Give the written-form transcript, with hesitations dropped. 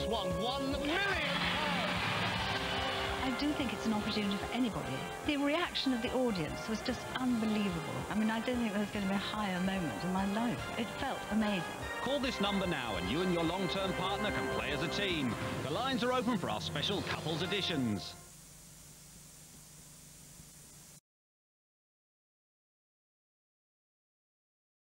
just won £1 million. I do think it's an opportunity for anybody. The reaction of the audience was just unbelievable. I mean, I don't think there was going to be a higher moment in my life. It felt amazing. Call this number now and you and your long-term partner can play as a team. The lines are open for our special couples editions.